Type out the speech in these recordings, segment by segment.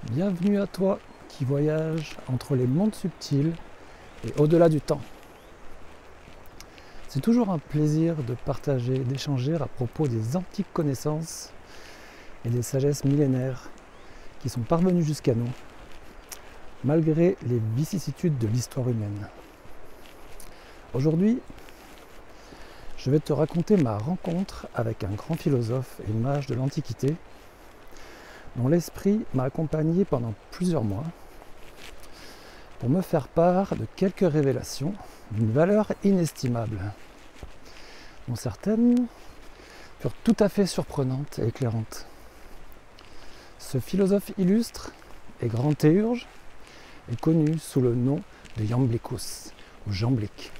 Bienvenue à toi qui voyage entre les mondes subtils et au-delà du temps. C'est toujours un plaisir de partager, d'échanger à propos des antiques connaissances et des sagesses millénaires qui sont parvenues jusqu'à nous, malgré les vicissitudes de l'histoire humaine. Aujourd'hui, je vais te raconter ma rencontre avec un grand philosophe et mage de l'Antiquité, dont l'esprit m'a accompagné pendant plusieurs mois pour me faire part de quelques révélations d'une valeur inestimable, dont certaines furent tout à fait surprenantes et éclairantes. Ce philosophe illustre et grand théurge est connu sous le nom de Iamblichus, ou Jamblique.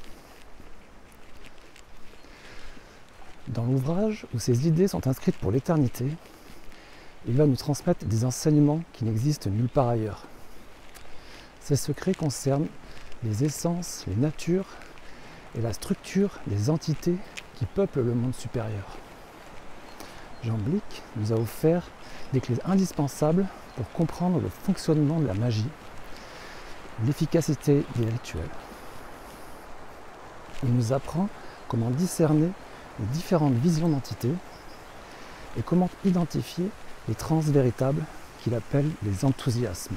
Dans l'ouvrage où ses idées sont inscrites pour l'éternité, il va nous transmettre des enseignements qui n'existent nulle part ailleurs. Ces secrets concernent les essences, les natures et la structure des entités qui peuplent le monde supérieur. Jamblique nous a offert des clés indispensables pour comprendre le fonctionnement de la magie, l'efficacité des rituels. Il nous apprend comment discerner les différentes visions d'entités et comment identifier les trans véritables qu'il appelle les enthousiasmes.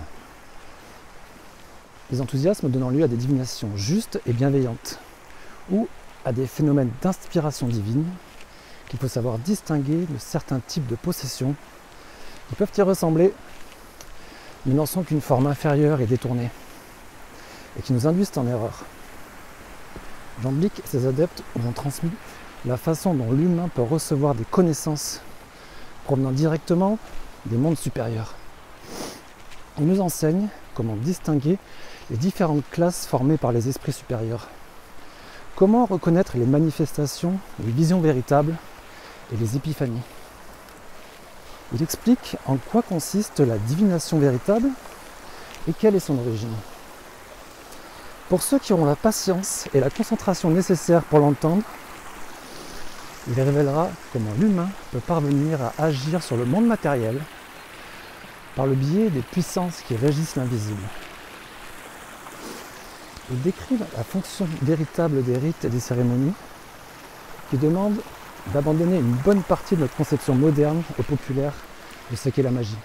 Les enthousiasmes donnant lieu à des divinations justes et bienveillantes, ou à des phénomènes d'inspiration divine qu'il faut savoir distinguer de certains types de possessions qui peuvent y ressembler, mais n'en sont qu'une forme inférieure et détournée, et qui nous induisent en erreur. Jamblique et ses adeptes nous ont transmis la façon dont l'humain peut recevoir des connaissances provenant directement des mondes supérieurs. Il nous enseigne comment distinguer les différentes classes formées par les esprits supérieurs, comment reconnaître les manifestations, les visions véritables et les épiphanies. Il explique en quoi consiste la divination véritable et quelle est son origine. Pour ceux qui auront la patience et la concentration nécessaires pour l'entendre, il révélera comment l'humain peut parvenir à agir sur le monde matériel par le biais des puissances qui régissent l'invisible. Il décrit la fonction véritable des rites et des cérémonies qui demandent d'abandonner une bonne partie de notre conception moderne et populaire de ce qu'est la magie.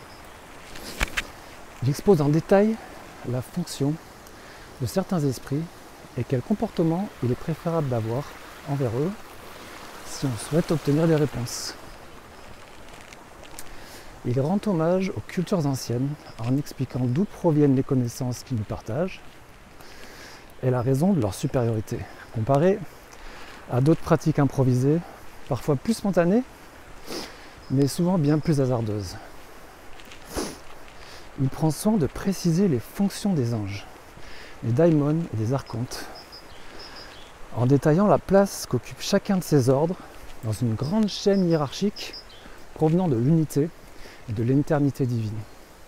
Il expose en détail la fonction de certains esprits et quel comportement il est préférable d'avoir envers eux si on souhaite obtenir des réponses. Il rend hommage aux cultures anciennes en expliquant d'où proviennent les connaissances qu'ils nous partagent et la raison de leur supériorité, comparée à d'autres pratiques improvisées, parfois plus spontanées, mais souvent bien plus hasardeuses. Il prend soin de préciser les fonctions des anges, des daimons et des archontes, en détaillant la place qu'occupe chacun de ces ordres dans une grande chaîne hiérarchique provenant de l'unité et de l'éternité divine.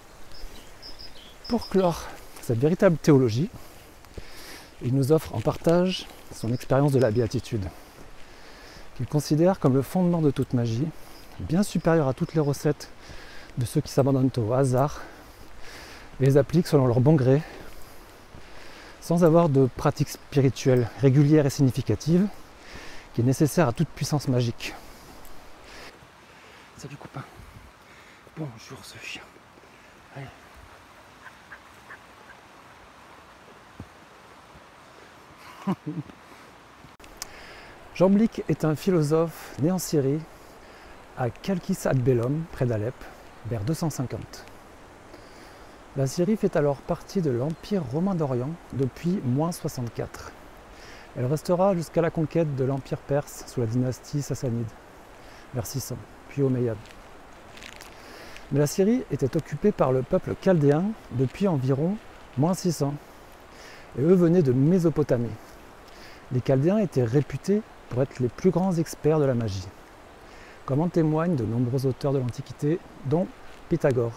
Pour clore cette véritable théologie, il nous offre en partage son expérience de la béatitude, qu'il considère comme le fondement de toute magie, bien supérieur à toutes les recettes de ceux qui s'abandonnent au hasard et les appliquent selon leur bon gré, sans avoir de pratique spirituelle régulière et significative qui est nécessaire à toute puissance magique. Salut copain. Bonjour ce chien. Allez. Jamblique est un philosophe né en Syrie, à Chalkis ad Bellum, près d'Alep, vers 250. La Syrie fait alors partie de l'Empire romain d'Orient depuis -64. Elle restera jusqu'à la conquête de l'Empire perse sous la dynastie sassanide, vers 600, puis omeyyade. Mais la Syrie était occupée par le peuple chaldéen depuis environ -600, et eux venaient de Mésopotamie. Les Chaldéens étaient réputés pour être les plus grands experts de la magie, comme en témoignent de nombreux auteurs de l'Antiquité, dont Pythagore.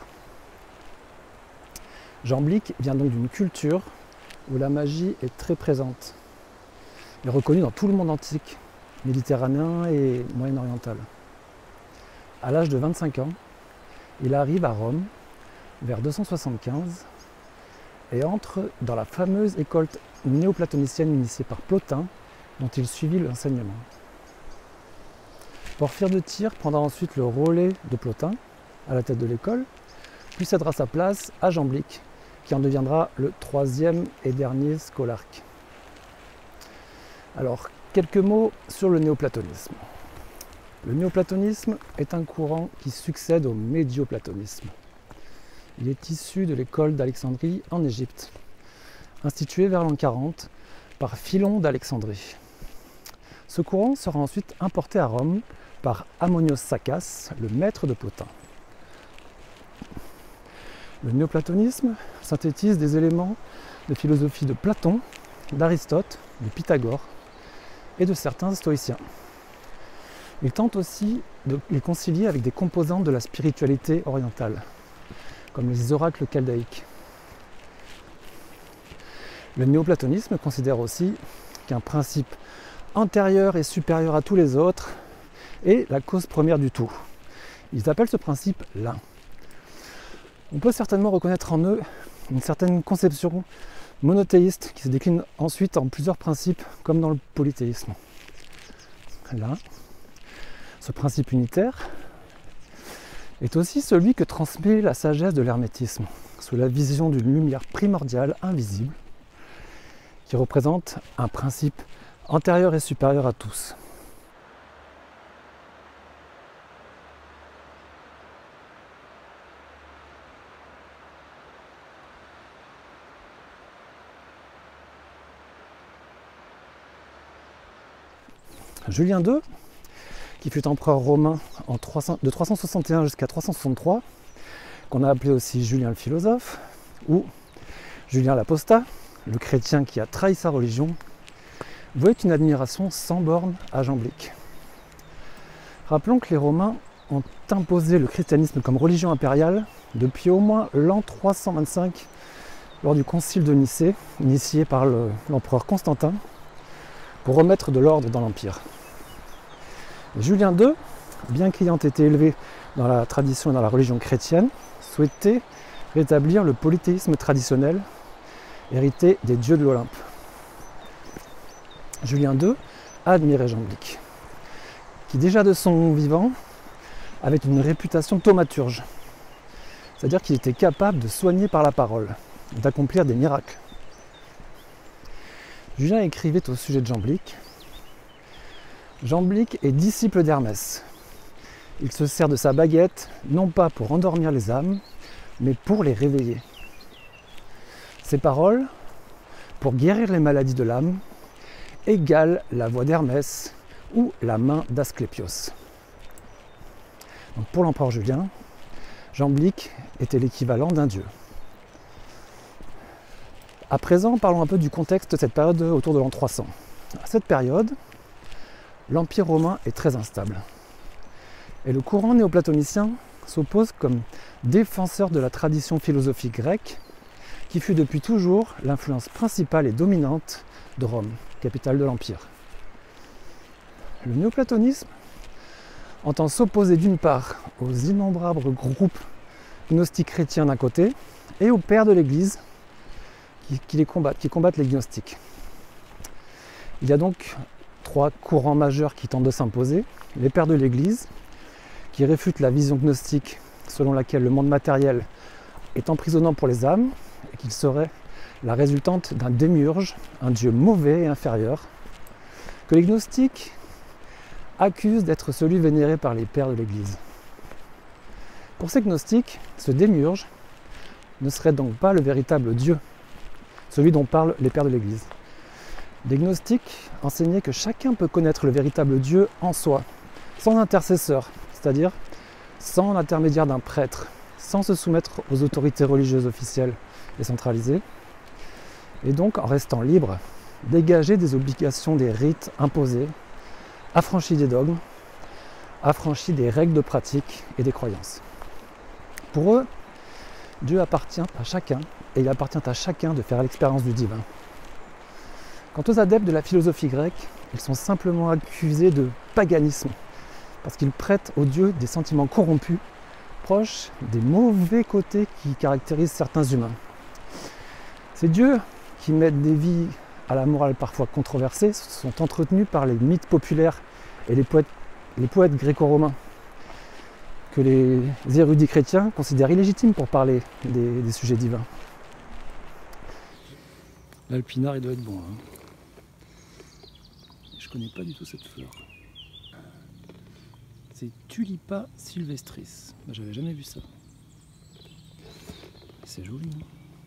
Jamblique vient donc d'une culture où la magie est très présente et reconnue dans tout le monde antique, méditerranéen et moyen-oriental. À l'âge de 25 ans, il arrive à Rome vers 275 et entre dans la fameuse école néoplatonicienne initiée par Plotin, dont il suivit l'enseignement. Porphyre de Tyr prendra ensuite le relais de Plotin à la tête de l'école, puis cédera sa place à Jamblique, qui en deviendra le troisième et dernier scolarque. Alors, quelques mots sur le néoplatonisme. Le néoplatonisme est un courant qui succède au médioplatonisme. Il est issu de l'école d'Alexandrie en Égypte, instituée vers l'an 40 par Philon d'Alexandrie. Ce courant sera ensuite importé à Rome par Ammonios Saccas, le maître de Plotin. Le néoplatonisme synthétise des éléments de philosophie de Platon, d'Aristote, de Pythagore et de certains stoïciens. Il tente aussi de les concilier avec des composantes de la spiritualité orientale, comme les oracles chaldéiques. Le néoplatonisme considère aussi qu'un principe antérieur et supérieur à tous les autres est la cause première du tout. Ils appellent ce principe l'un. On peut certainement reconnaître en eux une certaine conception monothéiste qui se décline ensuite en plusieurs principes comme dans le polythéisme. L'un, ce principe unitaire, est aussi celui que transmet la sagesse de l'hermétisme, sous la vision d'une lumière primordiale invisible, qui représente un principe antérieur et supérieur à tous. Julien II, qui fut empereur romain de 361 jusqu'à 363, qu'on a appelé aussi Julien le philosophe, ou Julien l'apostat, le chrétien qui a trahi sa religion, vouait une admiration sans borne à Jamblique. Rappelons que les Romains ont imposé le christianisme comme religion impériale depuis au moins l'an 325, lors du concile de Nicée, initié par l'empereur Constantin, pour remettre de l'ordre dans l'Empire. Julien II, bien qu'ayant été élevé dans la tradition et dans la religion chrétienne, souhaitait rétablir le polythéisme traditionnel, hérité des dieux de l'Olympe. Julien II a admiré Jamblique, qui déjà de son vivant avait une réputation thaumaturge, c'est-à-dire qu'il était capable de soigner par la parole, d'accomplir des miracles. Julien écrivait au sujet de Jamblique: Jamblique est disciple d'Hermès. Il se sert de sa baguette, non pas pour endormir les âmes, mais pour les réveiller. Ses paroles, pour guérir les maladies de l'âme, égalent la voix d'Hermès ou la main d'Asclépios. Donc pour l'empereur Julien, Jamblique était l'équivalent d'un dieu. À présent, parlons un peu du contexte de cette période autour de l'an 300. À cette période, l'Empire romain est très instable. Et le courant néoplatonicien s'oppose comme défenseur de la tradition philosophique grecque, qui fut depuis toujours l'influence principale et dominante de Rome, capitale de l'Empire. Le néoplatonisme entend s'opposer d'une part aux innombrables groupes gnostiques chrétiens d'un côté et aux pères de l'Église qui combattent les gnostiques. Il y a donc trois courants majeurs qui tentent de s'imposer. Les pères de l'Église, qui réfutent la vision gnostique selon laquelle le monde matériel est emprisonnant pour les âmes et qu'il serait la résultante d'un démiurge, un dieu mauvais et inférieur, que les gnostiques accusent d'être celui vénéré par les pères de l'Église. Pour ces gnostiques, ce démiurge ne serait donc pas le véritable Dieu, celui dont parlent les pères de l'Église. Les gnostiques enseignaient que chacun peut connaître le véritable Dieu en soi, sans intercesseur, c'est-à-dire sans l'intermédiaire d'un prêtre, sans se soumettre aux autorités religieuses officielles et centralisées, et donc en restant libre, dégagé des obligations des rites imposés, affranchi des dogmes, affranchi des règles de pratique et des croyances. Pour eux, Dieu appartient à chacun, et il appartient à chacun de faire l'expérience du divin. Quant aux adeptes de la philosophie grecque, ils sont simplement accusés de paganisme, parce qu'ils prêtent aux dieux des sentiments corrompus, approche des mauvais côtés qui caractérisent certains humains. Ces dieux qui mettent des vies à la morale parfois controversée sont entretenus par les mythes populaires et les poètes gréco-romains que les érudits chrétiens considèrent illégitimes pour parler des sujets divins. L'alpinard, il doit être bon. Je connais pas du tout cette fleur. C'est Tulipa sylvestris. J'avais jamais vu ça. C'est joli, non?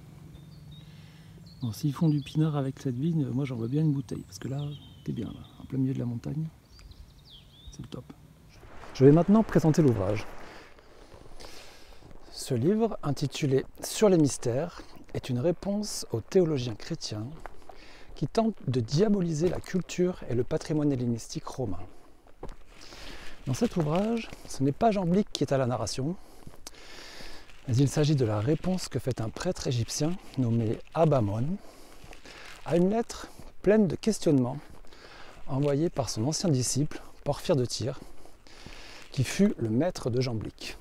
Bon, s'ils font du pinard avec cette vigne, moi j'en vois bien une bouteille. Parce que là, t'es bien, là, en plein milieu de la montagne. C'est le top. Je vais maintenant présenter l'ouvrage. Ce livre, intitulé « Sur les mystères », est une réponse aux théologiens chrétiens qui tentent de diaboliser la culture et le patrimoine hellénistique romain. Dans cet ouvrage, ce n'est pas Jamblique qui est à la narration, mais il s'agit de la réponse que fait un prêtre égyptien nommé Abamon à une lettre pleine de questionnements envoyée par son ancien disciple, Porphyre de Tyr, qui fut le maître de Jamblique.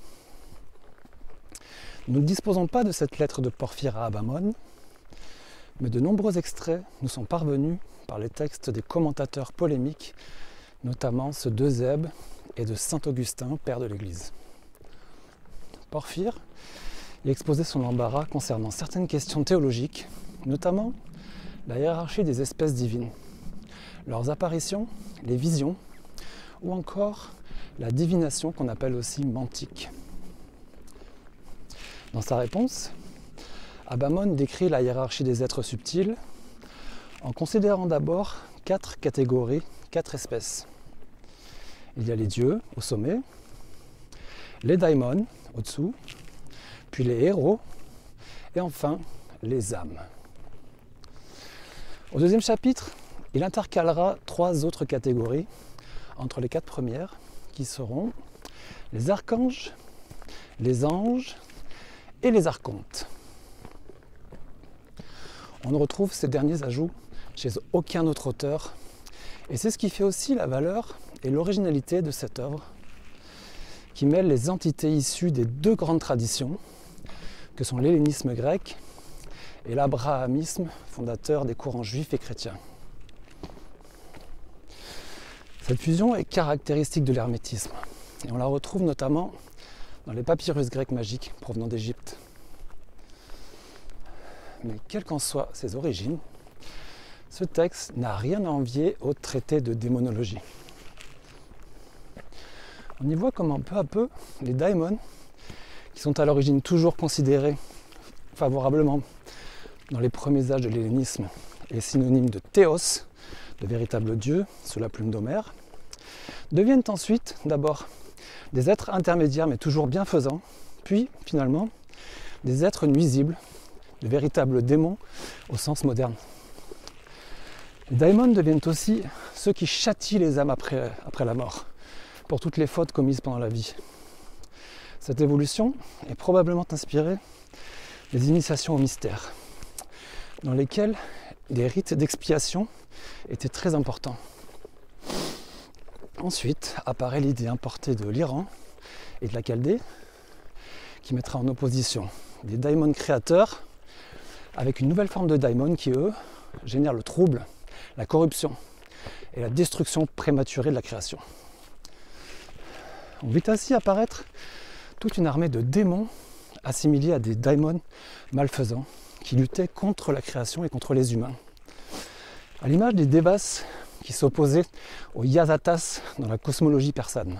Nous ne disposons pas de cette lettre de Porphyre à Abamon, mais de nombreux extraits nous sont parvenus par les textes des commentateurs polémiques, notamment ceux d'Eusèbe et de saint Augustin, père de l'Église. Porphyre y exposait son embarras concernant certaines questions théologiques, notamment la hiérarchie des espèces divines, leurs apparitions, les visions, ou encore la divination qu'on appelle aussi mantique. Dans sa réponse, Abamon décrit la hiérarchie des êtres subtils en considérant d'abord 4 catégories, 4 espèces. Il y a les dieux au sommet, les daimons au-dessous, puis les héros et enfin les âmes. Au deuxième chapitre, il intercalera 3 autres catégories entre les 4 premières qui seront les archanges, les anges et les archontes. On ne retrouve ces derniers ajouts chez aucun autre auteur, et c'est ce qui fait aussi la valeur et l'originalité de cette œuvre, qui mêle les entités issues des 2 grandes traditions, que sont l'hellénisme grec et l'abrahamisme, fondateur des courants juifs et chrétiens. Cette fusion est caractéristique de l'hermétisme, et on la retrouve notamment dans les papyrus grecs magiques provenant d'Égypte. Mais quelles qu'en soient ses origines, ce texte n'a rien à envier au traité de démonologie. On y voit comment peu à peu, les daimons, qui sont à l'origine toujours considérés favorablement dans les premiers âges de l'hellénisme et synonymes de théos, de véritables dieux sous la plume d'Homère, deviennent ensuite d'abord des êtres intermédiaires mais toujours bienfaisants, puis finalement des êtres nuisibles, de véritables démons au sens moderne. Les daimons deviennent aussi ceux qui châtient les âmes après la mort, pour toutes les fautes commises pendant la vie. Cette évolution est probablement inspirée des initiations au mystère, dans lesquelles les rites d'expiation étaient très importants. Ensuite apparaît l'idée importée de l'Iran et de la Chaldée, qui mettra en opposition des daimons créateurs avec une nouvelle forme de daimons qui, eux, génèrent le trouble, la corruption et la destruction prématurée de la création. On vit ainsi apparaître toute une armée de démons assimilés à des daimons malfaisants qui luttaient contre la création et contre les humains. À l'image des Devas qui s'opposaient aux Yazatas dans la cosmologie persane.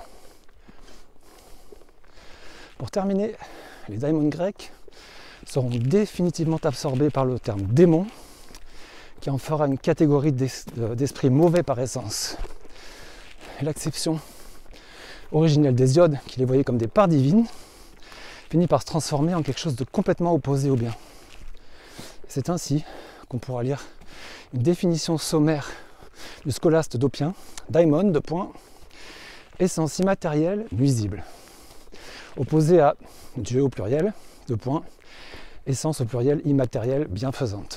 Pour terminer, les daimons grecs seront définitivement absorbés par le terme démon, qui en fera une catégorie d'esprits mauvais par essence. L'acception originelle d'Hésiode, qui les voyait comme des parts divines, finit par se transformer en quelque chose de complètement opposé au bien. C'est ainsi qu'on pourra lire une définition sommaire du scholaste d'Oppien, daimon, essence immatérielle, nuisible, opposé à Dieu au pluriel, essence au pluriel immatérielle, bienfaisante.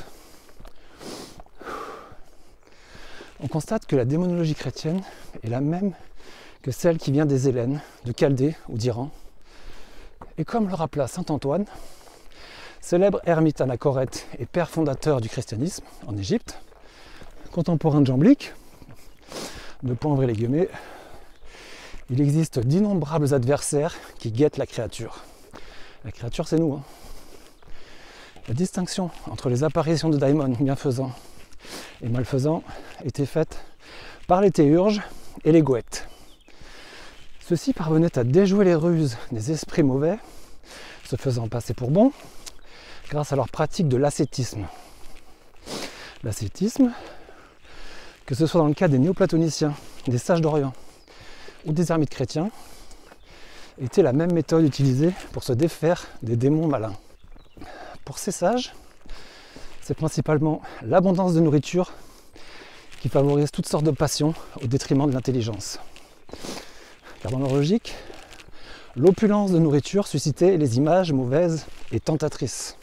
On constate que la démonologie chrétienne est la même que celle qui vient des Hellènes, de Chaldée ou d'Iran, Et comme le rappela saint Antoine, célèbre ermite anachorète et père fondateur du christianisme en Égypte, contemporain de Jamblique, de point ouvrir les guillemets, il existe d'innombrables adversaires qui guettent la créature. La créature, c'est nous. Hein. La distinction entre les apparitions de daimons bienfaisants et malfaisants était faite par les théurges et les goëttes. Ceux-ci parvenaient à déjouer les ruses des esprits mauvais, se faisant passer pour bons, grâce à leur pratique de l'ascétisme. L'ascétisme, que ce soit dans le cas des néoplatoniciens, des sages d'Orient ou des ermites chrétiens, était la même méthode utilisée pour se défaire des démons malins. Pour ces sages, c'est principalement l'abondance de nourriture qui favorise toutes sortes de passions au détriment de l'intelligence. Car dans leur logique, l'opulence de nourriture suscitait les images mauvaises et tentatrices.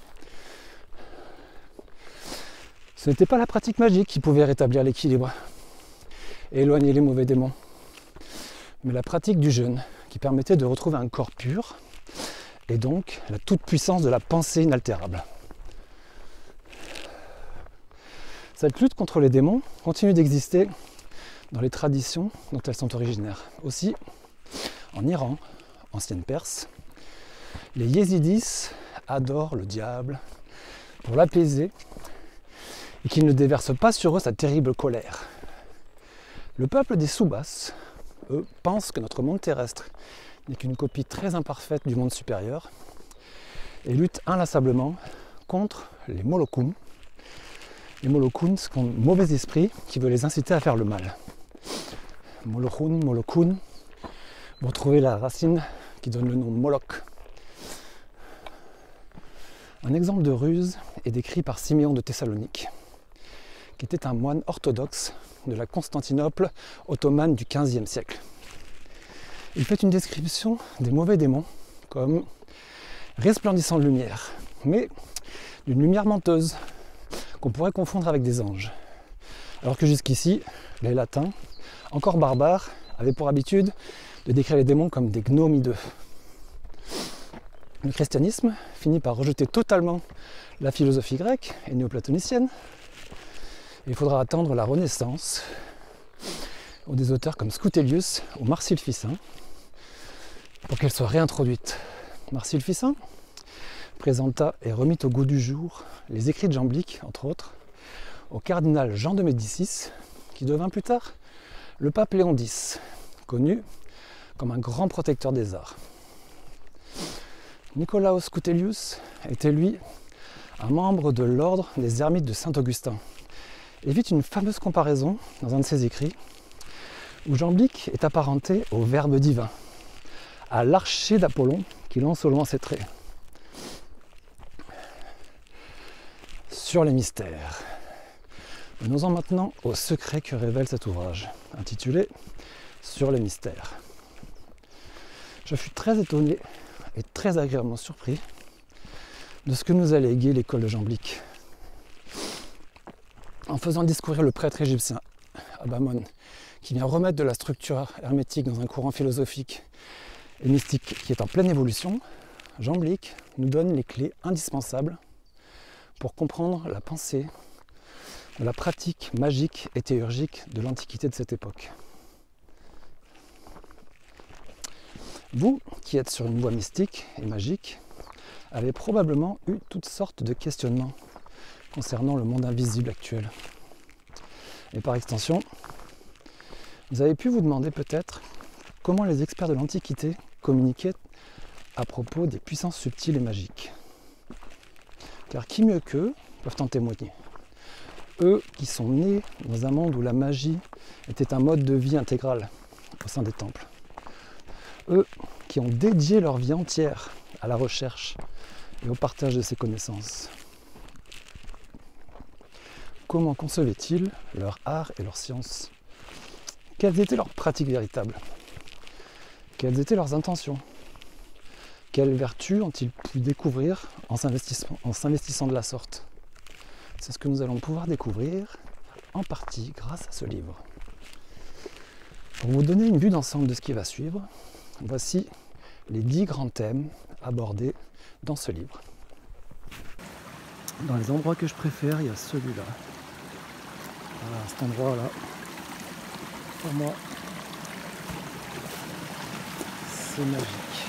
Ce n'était pas la pratique magique qui pouvait rétablir l'équilibre et éloigner les mauvais démons, mais la pratique du jeûne qui permettait de retrouver un corps pur et donc la toute-puissance de la pensée inaltérable. Cette lutte contre les démons continue d'exister dans les traditions dont elles sont originaires. Aussi, en Iran, ancienne Perse, les yézidis adorent le diable pour l'apaiser et qu'il ne déverse pas sur eux sa terrible colère. Le peuple des Soubas, eux, pensent que notre monde terrestre n'est qu'une copie très imparfaite du monde supérieur et luttent inlassablement contre les Molokoum. Les Molokoun sont de mauvais esprits qui veulent les inciter à faire le mal. Molokoun, vous retrouvez la racine qui donne le nom Moloch. Un exemple de ruse est décrit par Siméon de Thessalonique, qui était un moine orthodoxe de la Constantinople ottomane du XVe siècle. Il fait une description des mauvais démons comme resplendissant de lumière, mais d'une lumière menteuse qu'on pourrait confondre avec des anges. Alors que jusqu'ici, les latins, encore barbares, avaient pour habitude de décrire les démons comme des gnomes hideux. Le christianisme finit par rejeter totalement la philosophie grecque et néoplatonicienne. Il faudra attendre la Renaissance ou des auteurs comme Scutelius ou Marcille Ficin pour qu'elle soit réintroduite. Marcille Ficin présenta et remit au goût du jour les écrits de Jamblique, entre autres, au cardinal Jean de Médicis, qui devint plus tard le pape Léon X, connu comme un grand protecteur des arts. Nicolaus Scutelius était lui un membre de l'ordre des ermites de Saint-Augustin et vit une fameuse comparaison dans un de ses écrits où Jamblique est apparenté au Verbe divin, à l'archer d'Apollon qui lance au loin ses traits. Sur les mystères. Venons-en maintenant au secret que révèle cet ouvrage, intitulé Sur les mystères. Je fus très étonné et très agréablement surpris de ce que nous a légué l'école de Jamblique. En faisant discourir le prêtre égyptien Abamon, qui vient remettre de la structure hermétique dans un courant philosophique et mystique qui est en pleine évolution, Jamblique nous donne les clés indispensables pour comprendre la pensée de la pratique magique et théurgique de l'Antiquité de cette époque. Vous, qui êtes sur une voie mystique et magique, avez probablement eu toutes sortes de questionnements concernant le monde invisible actuel. Et par extension, vous avez pu vous demander peut-être comment les experts de l'Antiquité communiquaient à propos des puissances subtiles et magiques. Car qui mieux qu'eux peuvent en témoigner? Eux qui sont nés dans un monde où la magie était un mode de vie intégral au sein des temples. Eux qui ont dédié leur vie entière à la recherche et au partage de ces connaissances. Comment concevaient-ils leur art et leur science? Quelles étaient leurs pratiques véritables? Quelles étaient leurs intentions? Quelles vertus ont-ils pu découvrir en s'investissant de la sorte? C'est ce que nous allons pouvoir découvrir en partie grâce à ce livre. Pour vous donner une vue d'ensemble de ce qui va suivre, voici les 10 grands thèmes abordés dans ce livre. Dans les endroits que je préfère, il y a celui-là. Voilà, cet endroit-là, pour moi, c'est magique.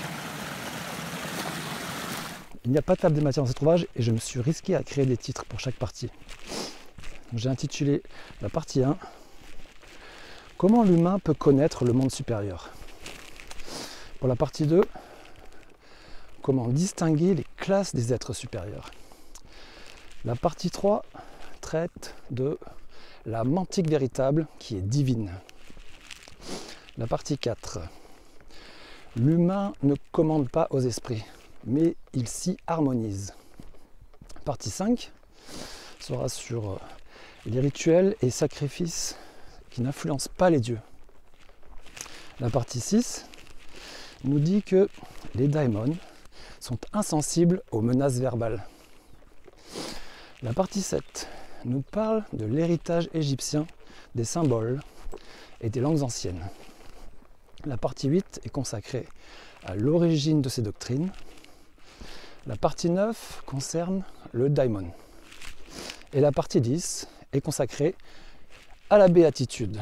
Il n'y a pas de table des matières dans cet ouvrage et je me suis risqué à créer des titres pour chaque partie. J'ai intitulé la partie 1 « Comment l'humain peut connaître le monde supérieur ?» Pour la partie 2 « Comment distinguer les classes des êtres supérieurs ?» La partie 3 traite de la mantique véritable qui est divine. La partie 4 « L'humain ne commande pas aux esprits, mais il s'y harmonise. » Partie 5 sera sur les rituels et sacrifices qui n'influencent pas les dieux. La partie 6 nous dit que les daimons sont insensibles aux menaces verbales. La partie 7 nous parle de l'héritage égyptien, des symboles et des langues anciennes. La partie 8 est consacrée à l'origine de ces doctrines. La partie 9 concerne le daimon. Et la partie 10 est consacrée à la béatitude.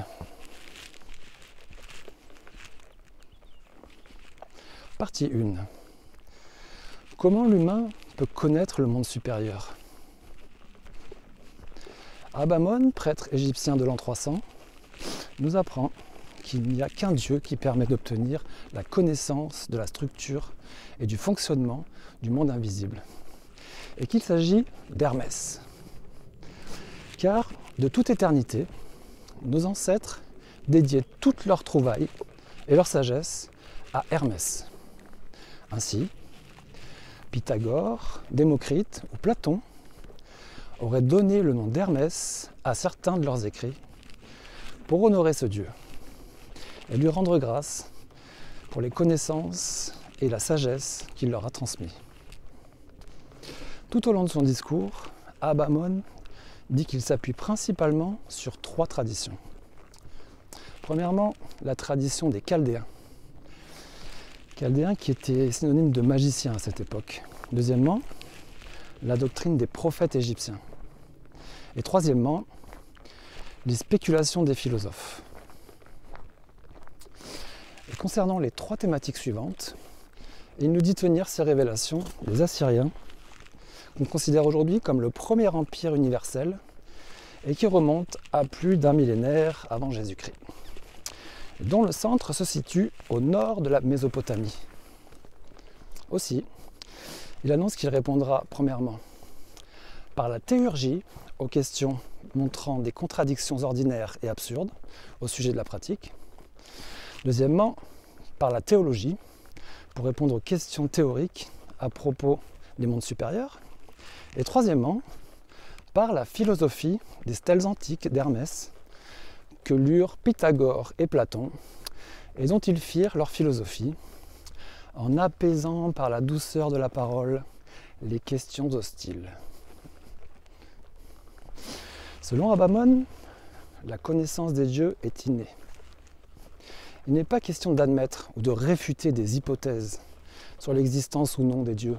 Partie 1. Comment l'humain peut connaître le monde supérieur ? Abamon, prêtre égyptien de l'an 300, nous apprend qu'il n'y a qu'un Dieu qui permet d'obtenir la connaissance de la structure et du fonctionnement du monde invisible, et qu'il s'agit d'Hermès. Car de toute éternité, nos ancêtres dédiaient toutes leurs trouvailles et leur sagesse à Hermès. Ainsi, Pythagore, Démocrite ou Platon auraient donné le nom d'Hermès à certains de leurs écrits pour honorer ce dieu et lui rendre grâce pour les connaissances et la sagesse qu'il leur a transmis. Tout au long de son discours, Abamon dit qu'il s'appuie principalement sur 3 traditions. Premièrement, la tradition des Chaldéens. Chaldéens qui étaient synonymes de magiciens à cette époque. Deuxièmement, la doctrine des prophètes égyptiens. Et troisièmement, les spéculations des philosophes. Et concernant les 3 thématiques suivantes, il nous dit tenir ces révélations des Assyriens, qu'on considère aujourd'hui comme le premier empire universel et qui remonte à plus d'1 millénaire avant Jésus-Christ, dont le centre se situe au nord de la Mésopotamie. Aussi, il annonce qu'il répondra premièrement par la théurgie aux questions montrant des contradictions ordinaires et absurdes au sujet de la pratique. Deuxièmement, par la théologie pour répondre aux questions théoriques à propos des mondes supérieurs. Et troisièmement, par la philosophie des stèles antiques d'Hermès que lurent Pythagore et Platon et dont ils firent leur philosophie en apaisant par la douceur de la parole les questions hostiles. Selon Abamon, la connaissance des dieux est innée. Il n'est pas question d'admettre ou de réfuter des hypothèses sur l'existence ou non des dieux.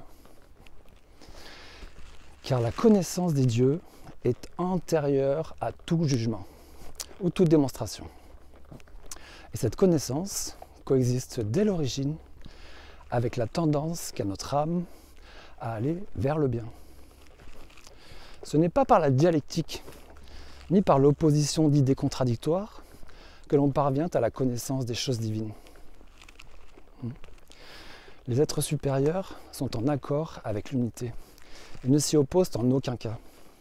Car la connaissance des dieux est antérieure à tout jugement ou toute démonstration. Et cette connaissance coexiste dès l'origine avec la tendance qu'a notre âme à aller vers le bien. Ce n'est pas par la dialectique, ni par l'opposition d'idées contradictoires que l'on parvient à la connaissance des choses divines. Les êtres supérieurs sont en accord avec l'unité. Ils ne s'y opposent en aucun cas.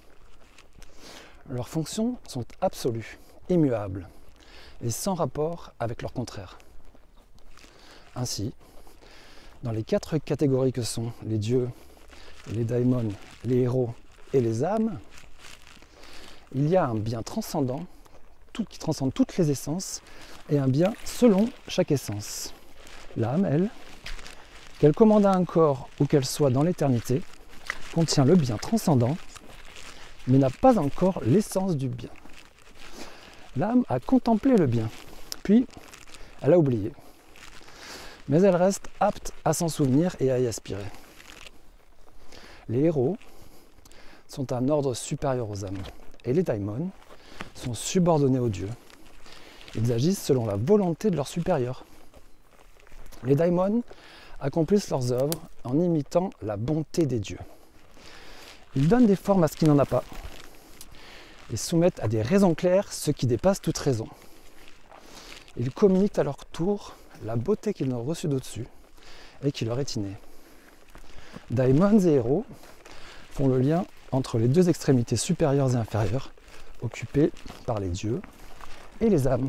Leurs fonctions sont absolues, immuables et sans rapport avec leur contraire. Ainsi, dans les 4 catégories que sont les dieux, les daimons, les héros et les âmes, il y a un bien transcendant, qui transcende toutes les essences, et un bien selon chaque essence. L'âme, elle, qu'elle commande à un corps ou qu'elle soit dans l'éternité, contient le bien transcendant, mais n'a pas encore l'essence du bien. L'âme a contemplé le bien, puis elle a oublié. mais elles restent aptes à s'en souvenir et à y aspirer. Les héros sont un ordre supérieur aux âmes, et les daimons sont subordonnés aux dieux. Ils agissent selon la volonté de leur supérieur. Les daimons accomplissent leurs œuvres en imitant la bonté des dieux. Ils donnent des formes à ce qui n'en a pas et soumettent à des raisons claires ce qui dépasse toute raison. Ils communiquent à leur tour la beauté qu'ils ont reçue d'au-dessus et qui leur est innée. Daimons et héros font le lien entre les deux extrémités supérieures et inférieures occupées par les dieux et les âmes.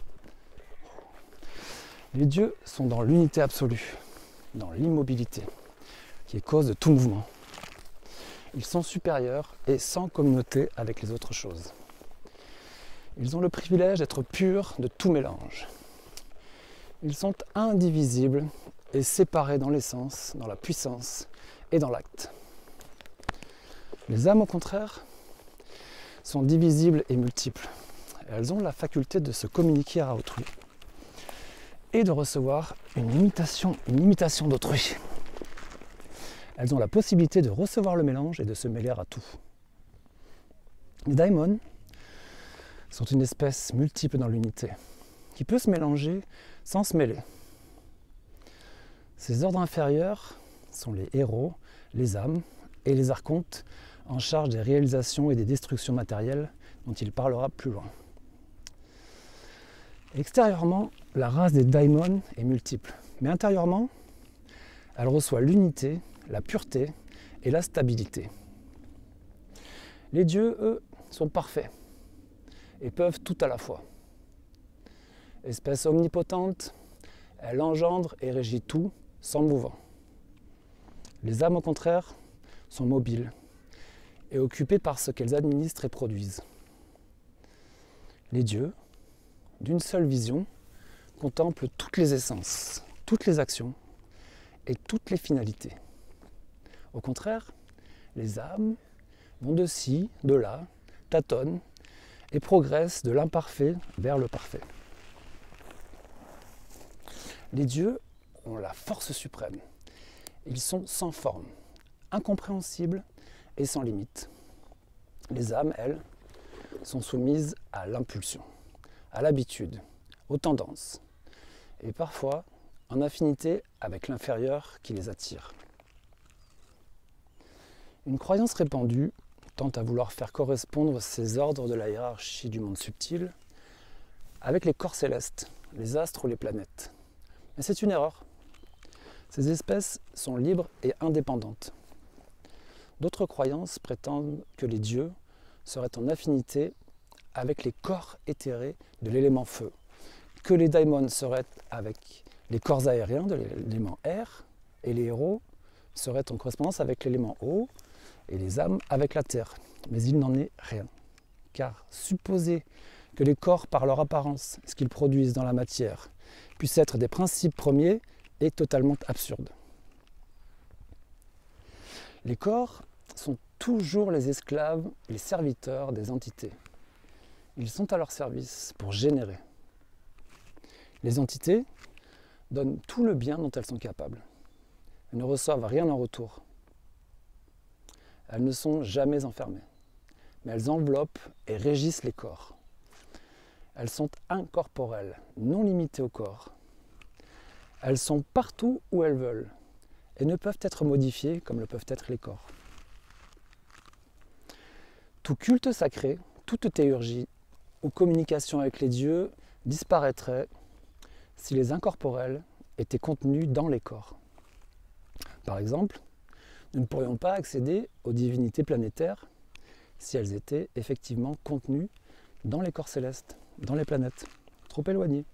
Les dieux sont dans l'unité absolue, dans l'immobilité, qui est cause de tout mouvement. Ils sont supérieurs et sans communauté avec les autres choses. Ils ont le privilège d'être purs de tout mélange. Ils sont indivisibles et séparés dans l'essence, dans la puissance et dans l'acte. Les âmes, au contraire, sont divisibles et multiples. Elles ont la faculté de se communiquer à autrui et de recevoir une imitation d'autrui. Elles ont la possibilité de recevoir le mélange et de se mêler à tout. Les daimons sont une espèce multiple dans l'unité, qui peut se mélanger sans se mêler. Ces ordres inférieurs sont les héros, les âmes et les archontes en charge des réalisations et des destructions matérielles dont il parlera plus loin. Extérieurement, la race des daimons est multiple, mais intérieurement, elle reçoit l'unité, la pureté et la stabilité. Les dieux, eux, sont parfaits et peuvent tout à la fois. Espèce omnipotente, elle engendre et régit tout sans mouvant. Les âmes, au contraire, sont mobiles et occupées par ce qu'elles administrent et produisent. Les dieux, d'une seule vision, contemplent toutes les essences, toutes les actions et toutes les finalités. Au contraire, les âmes vont de ci, de là, tâtonnent et progressent de l'imparfait vers le parfait. Les dieux ont la force suprême. Ils sont sans forme, incompréhensibles et sans limite. Les âmes, elles, sont soumises à l'impulsion, à l'habitude, aux tendances, et parfois en affinité avec l'inférieur qui les attire. Une croyance répandue tend à vouloir faire correspondre ces ordres de la hiérarchie du monde subtil avec les corps célestes, les astres ou les planètes. Mais c'est une erreur. Ces espèces sont libres et indépendantes. D'autres croyances prétendent que les dieux seraient en affinité avec les corps éthérés de l'élément feu, que les daimons seraient avec les corps aériens de l'élément air, et les héros seraient en correspondance avec l'élément eau, et les âmes avec la terre. Mais il n'en est rien. Car supposer que les corps, par leur apparence, ce qu'ils produisent dans la matière, puissent être des principes premiers est totalement absurde. Les corps sont toujours les esclaves, les serviteurs des entités. Ils sont à leur service pour générer. Les entités donnent tout le bien dont elles sont capables. Elles ne reçoivent rien en retour. Elles ne sont jamais enfermées, mais elles enveloppent et régissent les corps. Elles sont incorporelles, non limitées au corps. Elles sont partout où elles veulent et ne peuvent être modifiées comme le peuvent être les corps. Tout culte sacré, toute théurgie ou communication avec les dieux disparaîtrait si les incorporels étaient contenus dans les corps. Par exemple, nous ne pourrions pas accéder aux divinités planétaires si elles étaient effectivement contenues dans les corps célestes, dans les planètes, trop éloignées.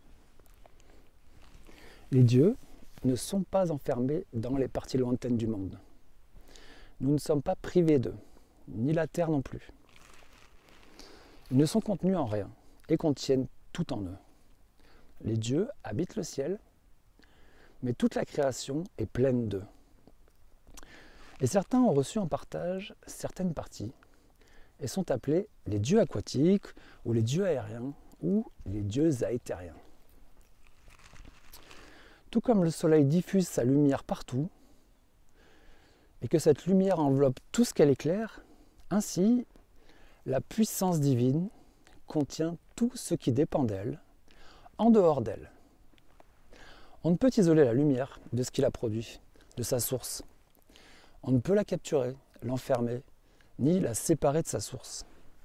Les dieux ne sont pas enfermés dans les parties lointaines du monde. Nous ne sommes pas privés d'eux, ni la terre non plus. Ils ne sont contenus en rien et contiennent tout en eux. Les dieux habitent le ciel, mais toute la création est pleine d'eux. Et certains ont reçu en partage certaines parties et sont appelés les dieux aquatiques ou les dieux aériens ou les dieux aéthériens. Tout comme le soleil diffuse sa lumière partout, et que cette lumière enveloppe tout ce qu'elle éclaire, ainsi, la puissance divine contient tout ce qui dépend d'elle, en dehors d'elle. On ne peut isoler la lumière de ce qui la produit, de sa source. On ne peut la capturer, l'enfermer, ni la séparer de sa source.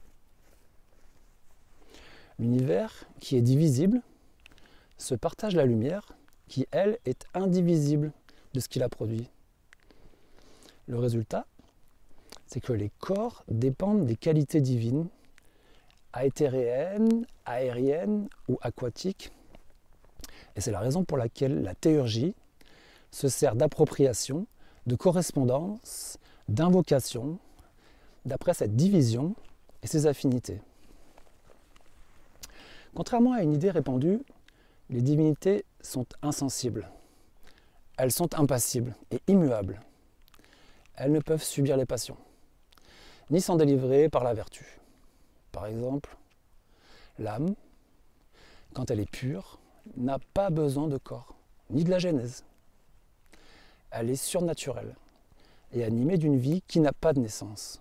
L'univers, qui est divisible, se partage la lumière, qui, elle, est indivisible de ce qui la produit. Le résultat, c'est que les corps dépendent des qualités divines, aéthéréennes, aériennes ou aquatiques. Et c'est la raison pour laquelle la théurgie se sert d'appropriation, de correspondance, d'invocation, d'après cette division et ses affinités. Contrairement à une idée répandue, les divinités sont insensibles. Elles sont impassibles et immuables. Elles ne peuvent subir les passions, ni s'en délivrer par la vertu. Par exemple, l'âme, quand elle est pure, n'a pas besoin de corps, ni de la genèse. Elle est surnaturelle et animée d'une vie qui n'a pas de naissance.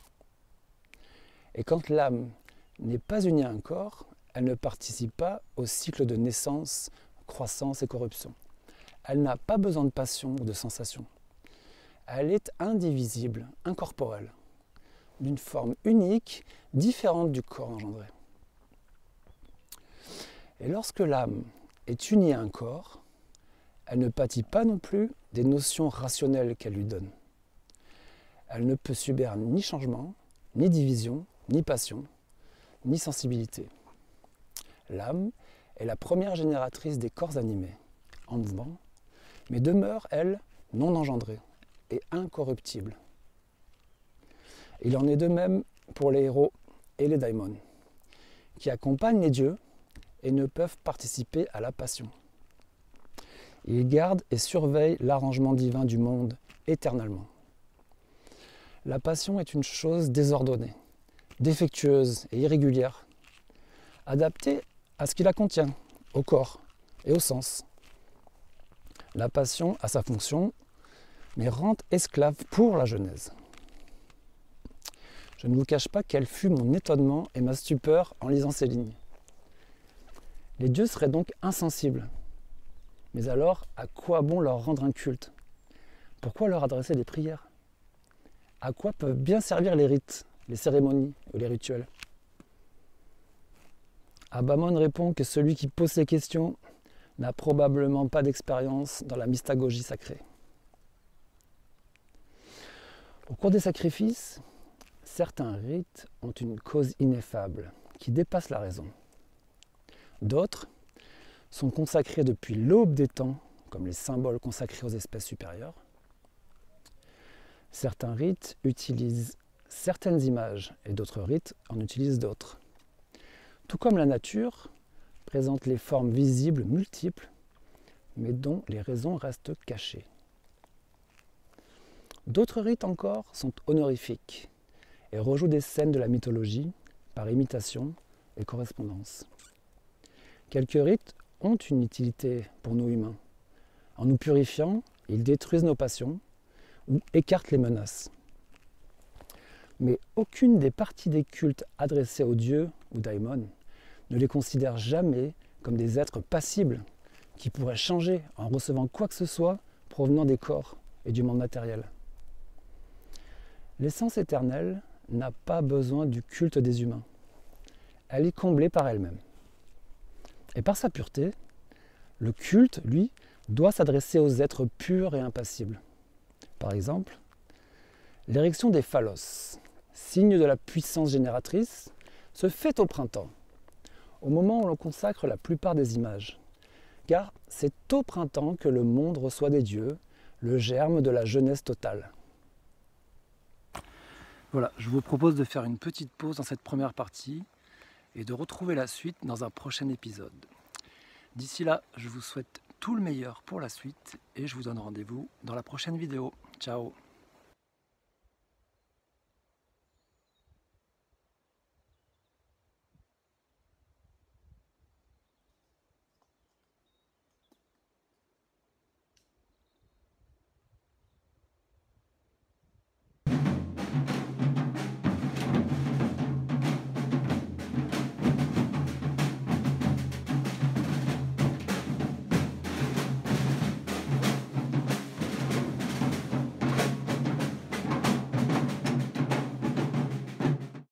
Et quand l'âme n'est pas unie à un corps, elle ne participe pas au cycle de naissance, croissance et corruption. Elle n'a pas besoin de passion ou de sensation. Elle est indivisible, incorporelle, d'une forme unique, différente du corps engendré. Et lorsque l'âme est unie à un corps, elle ne pâtit pas non plus des notions rationnelles qu'elle lui donne. Elle ne peut subir ni changement, ni division, ni passion, ni sensibilité. L'âme est la première génératrice des corps animés, en mouvement, mais demeure, elle, non engendrée et incorruptible. Il en est de même pour les héros et les daimons, qui accompagnent les dieux et ne peuvent participer à la passion. Ils gardent et surveillent l'arrangement divin du monde éternellement. La passion est une chose désordonnée, défectueuse et irrégulière, adaptée à ce qui la contient, au corps et au sens. La passion a sa fonction, mais rend esclave pour la Genèse. Je ne vous cache pas quel fut mon étonnement et ma stupeur en lisant ces lignes. Les dieux seraient donc insensibles. Mais alors, à quoi bon leur rendre un culte? Pourquoi leur adresser des prières? À quoi peuvent bien servir les rites, les cérémonies ou les rituels? Abamon répond que celui qui pose ces questions n'a probablement pas d'expérience dans la mystagogie sacrée. Au cours des sacrifices, certains rites ont une cause ineffable qui dépasse la raison. D'autres sont consacrés depuis l'aube des temps, comme les symboles consacrés aux espèces supérieures. Certains rites utilisent certaines images et d'autres rites en utilisent d'autres. Tout comme la nature présente les formes visibles multiples, mais dont les raisons restent cachées. D'autres rites encore sont honorifiques et rejouent des scènes de la mythologie par imitation et correspondance. Quelques rites ont une utilité pour nous humains. En nous purifiant, ils détruisent nos passions ou écartent les menaces. Mais aucune des parties des cultes adressés aux dieux ou daimons ne les considère jamais comme des êtres passibles qui pourraient changer en recevant quoi que ce soit provenant des corps et du monde matériel. L'essence éternelle n'a pas besoin du culte des humains. Elle est comblée par elle-même. Et par sa pureté, le culte, lui, doit s'adresser aux êtres purs et impassibles. Par exemple, l'érection des phallos, signe de la puissance génératrice, se fait au printemps, au moment où l'on consacre la plupart des images. Car c'est au printemps que le monde reçoit des dieux, le germe de la jeunesse totale. Voilà, je vous propose de faire une petite pause dans cette première partie et de retrouver la suite dans un prochain épisode. D'ici là, je vous souhaite tout le meilleur pour la suite et je vous donne rendez-vous dans la prochaine vidéo. Ciao!